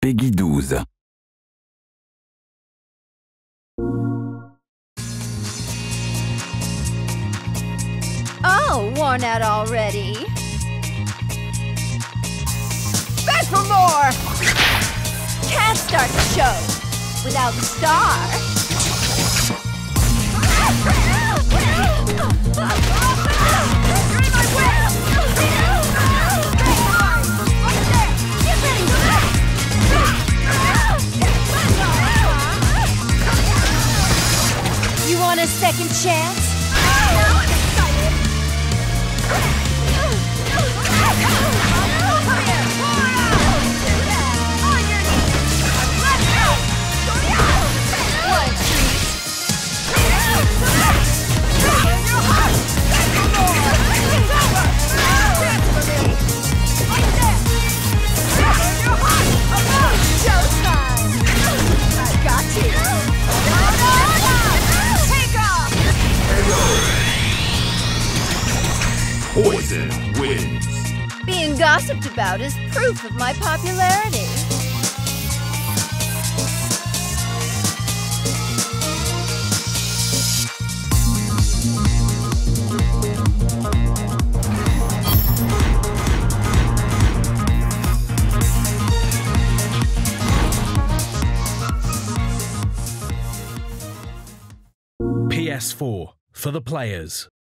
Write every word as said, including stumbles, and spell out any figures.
Peggy douze. Oh, worn out already. Back for more! Can't start the show without the star. You want a second chance? Now I'm excited! What a treat! Showtime! I got you! Take off! Poison wins. Being gossiped about is proof of my popularity. P S four for the players.